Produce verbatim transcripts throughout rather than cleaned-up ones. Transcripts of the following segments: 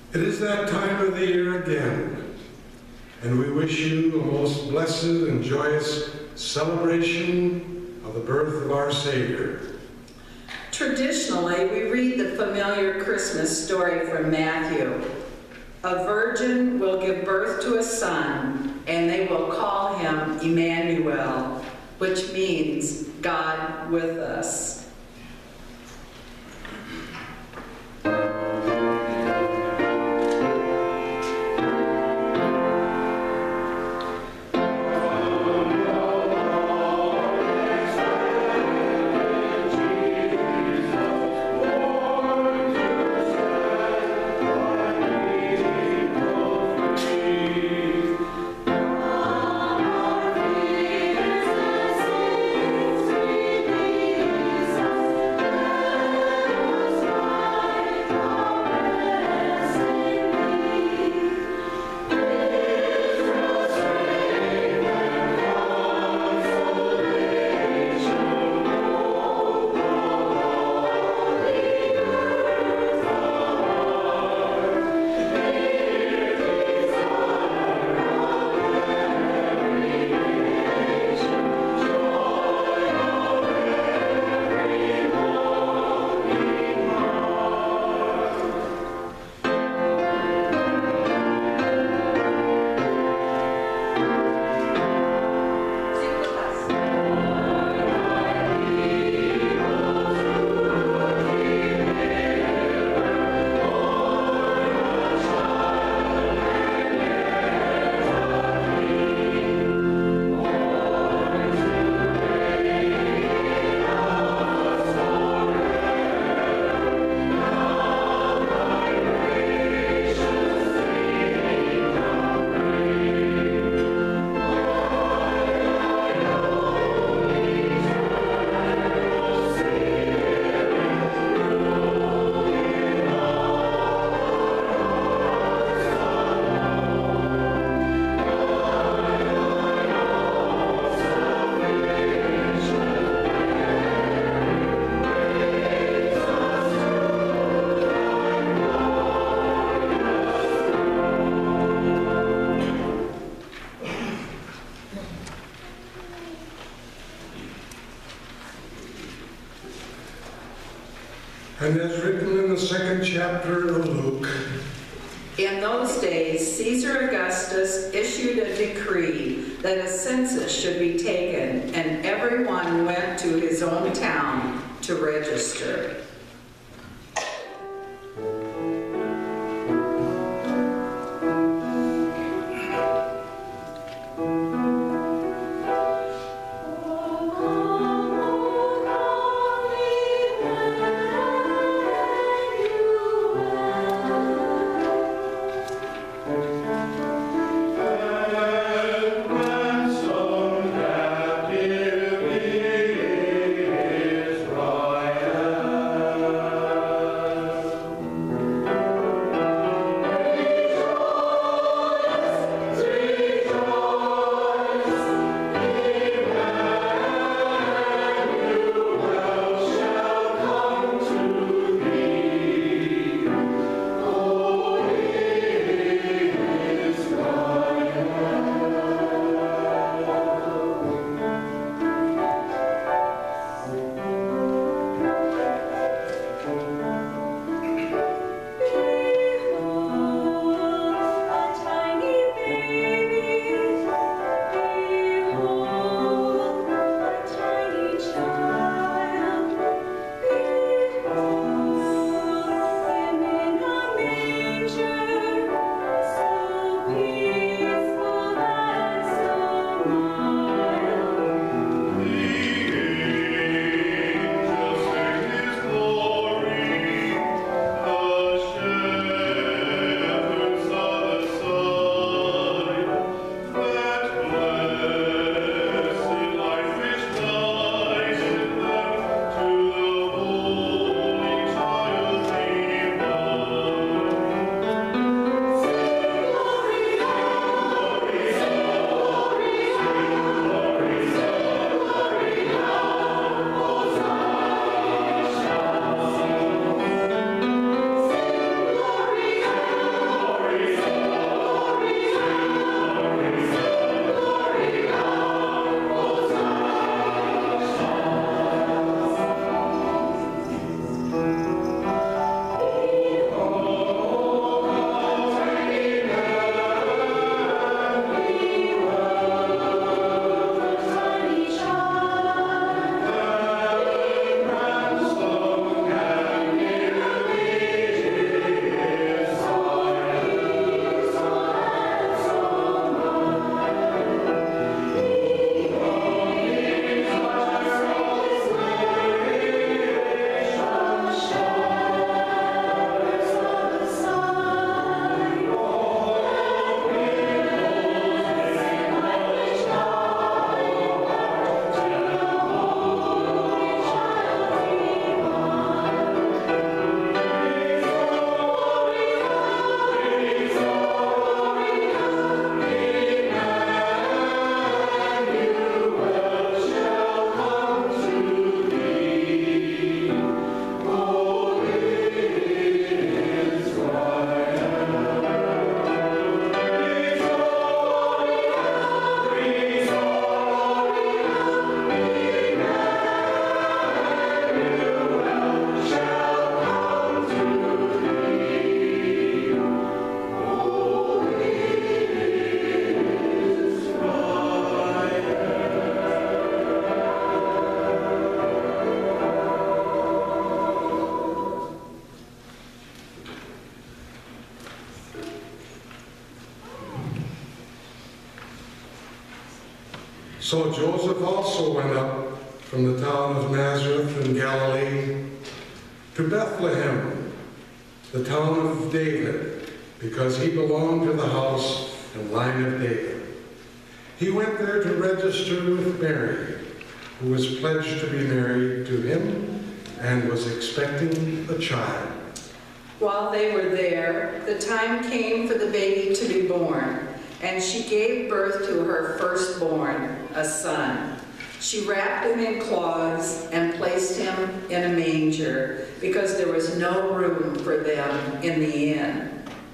It is that time of the year again, and we wish you a most blessed and joyous celebration of the birth of our Savior. Traditionally, we read the familiar Christmas story from Matthew. A virgin will give birth to a son, and they will call him Emmanuel, which means God with us. And as written in the second chapter of Luke, in those days, Caesar Augustus issued a decree that a census should be taken, and everyone went to his own town to register. Israel. So Joseph also went up from the town of Nazareth in Galilee to Bethlehem, the town of David, because he belonged to the house and line of David. He went there to register with Mary, who was pledged to be married to him and was expecting a child. While they were there, the time came for the baby to be born, and she gave birth to her firstborn, a son. She wrapped him in cloths and placed him in a manger, because there was no room for them in the inn.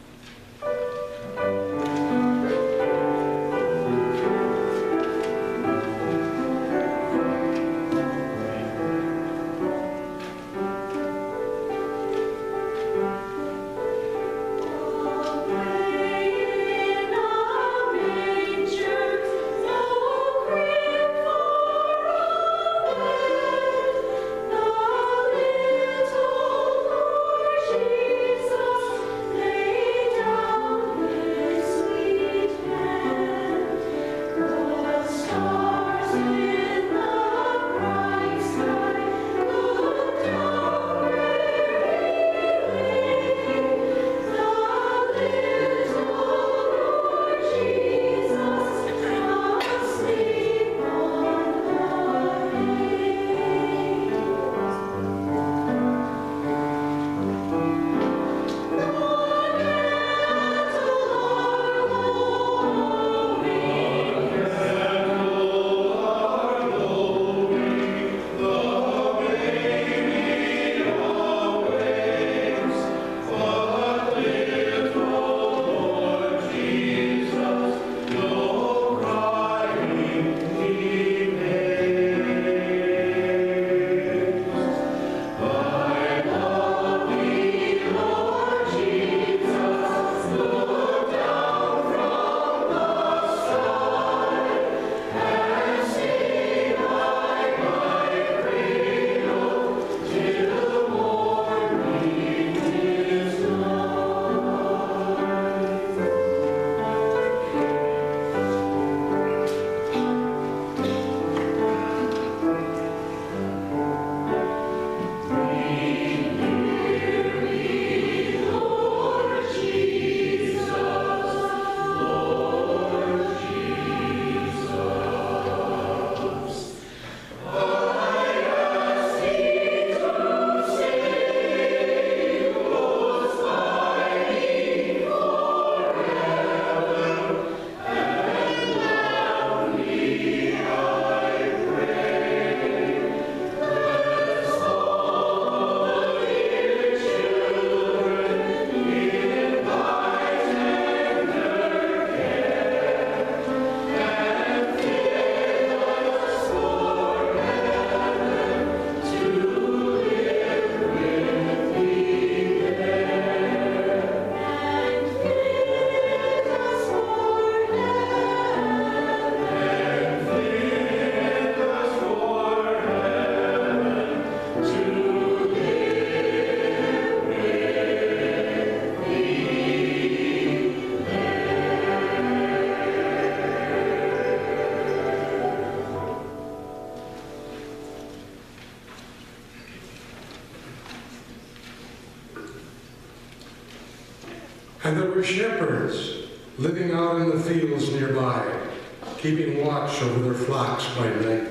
And there were shepherds living out in the fields nearby, keeping watch over their flocks by night.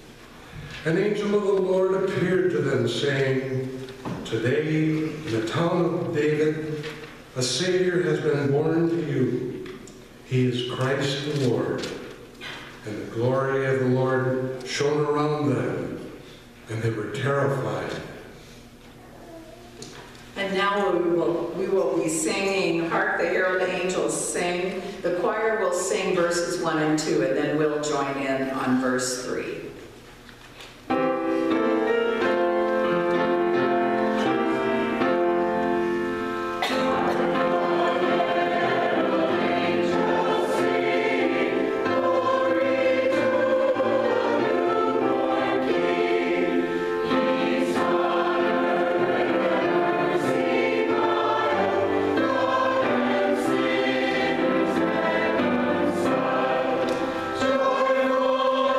An angel of the Lord appeared to them, saying, "Today, in the town of David, a Savior has been born to you. He is Christ the Lord." And the glory of the Lord shone around them, and they were terrified. And now we will, we will be singing Hark, the Herald Angels Sing. The choir will sing verses one and two, and then we'll join in on verse three. Joyful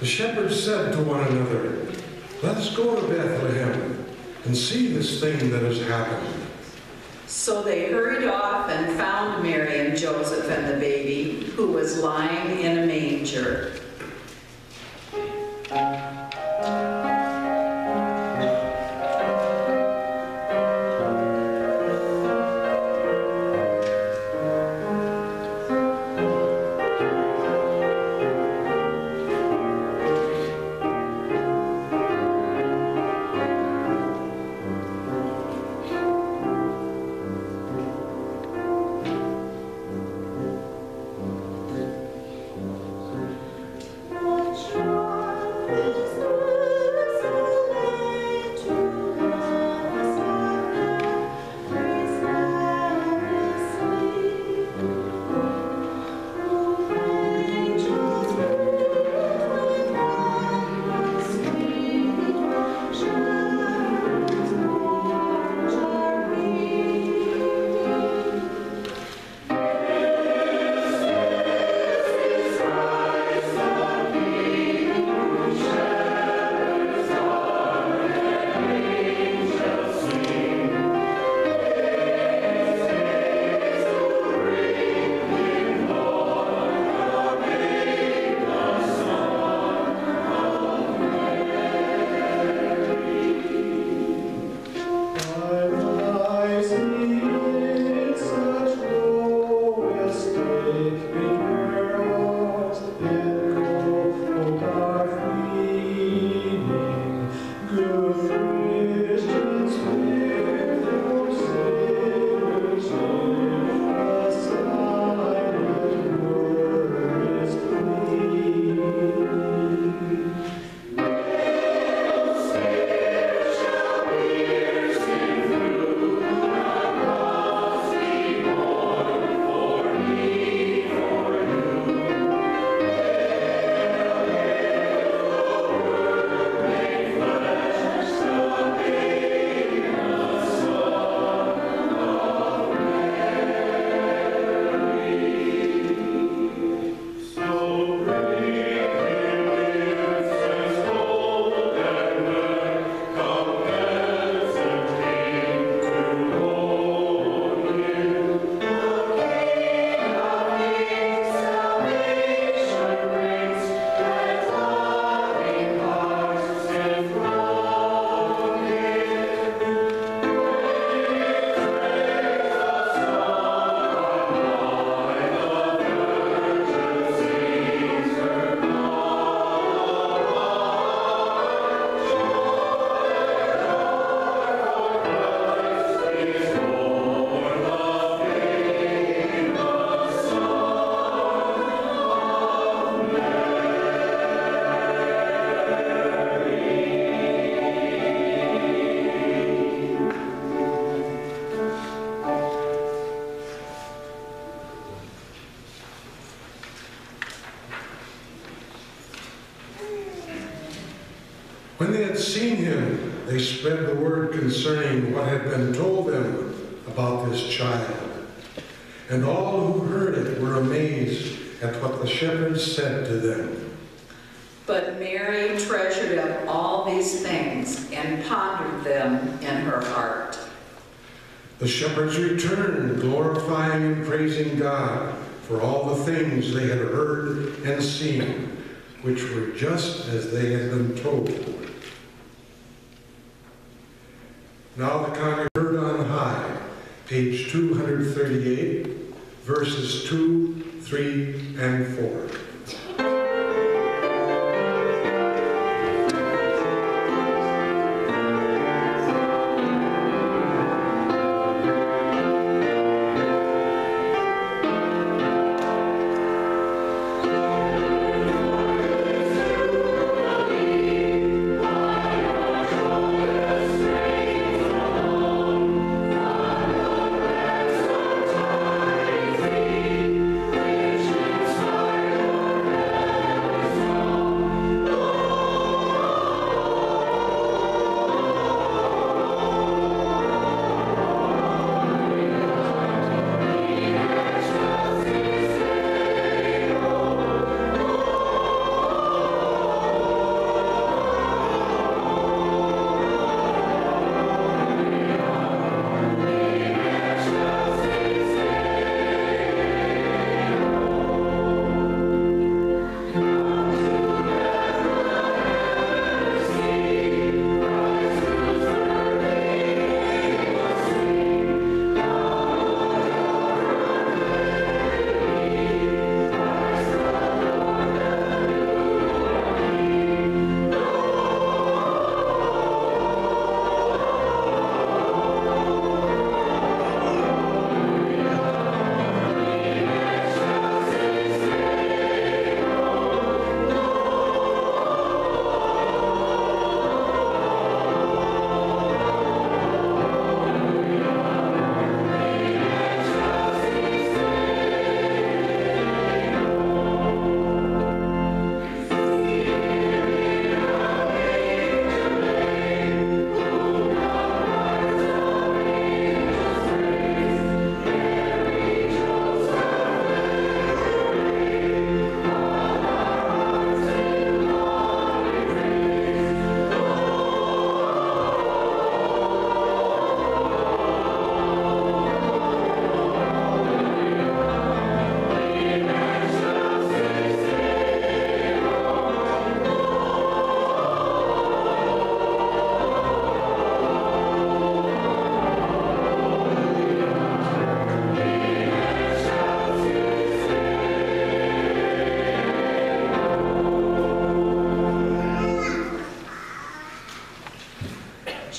The shepherds said to one another, "Let us go to Bethlehem and see this thing that has happened." So they hurried off and found Mary and Joseph and the baby, who was lying in a manger. When they had seen him, they spread the word concerning what had been told them about this child. And all who heard it were amazed at what the shepherds said to them. But Mary treasured up all these things and pondered them in her heart. The shepherds returned, glorifying and praising God for all the things they had heard and seen, which were just as they had been told. Now the congregation heard on high, page two thirty-eight, verses two, three, and four. Thank you.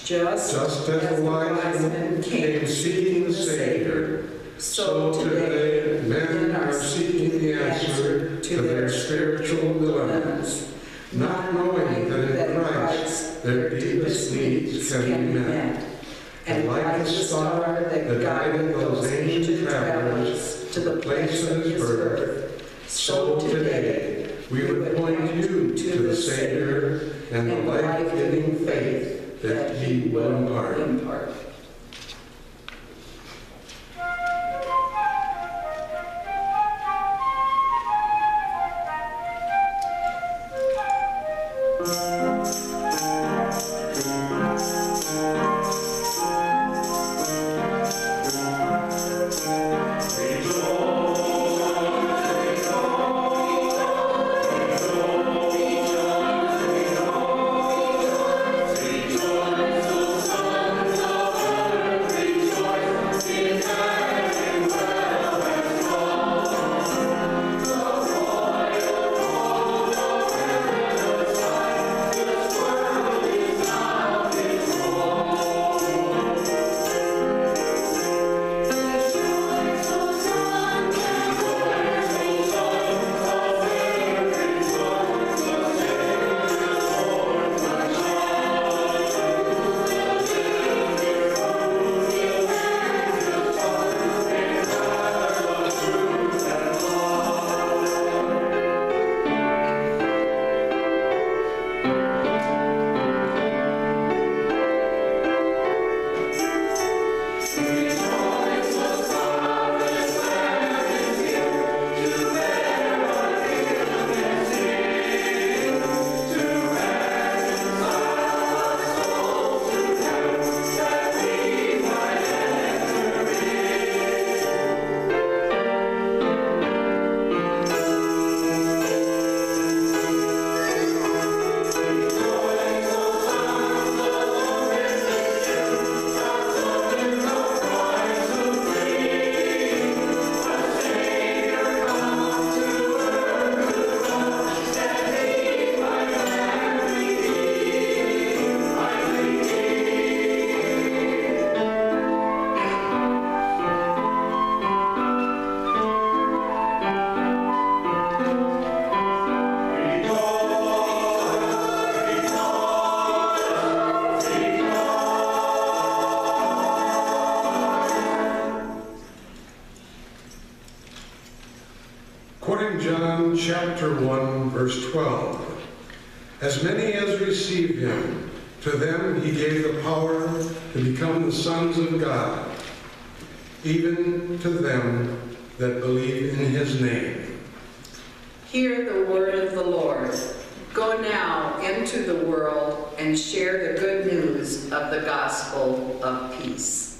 Just, Just as the wise men came seeking the Savior, so today men are seeking the answer to their spiritual dilemmas, not knowing that in Christ their deepest needs can be met. And like the star that guided those ancient travelers to the place of his birth, so today we would point you to the Savior and the life-giving faith that he will impart. Quoting John chapter one, verse twelve, as many as received him, to them he gave the power to become the sons of God, even to them that believe in his name. Hear the word of the Lord. Go now into the world and share the good news of the gospel of peace.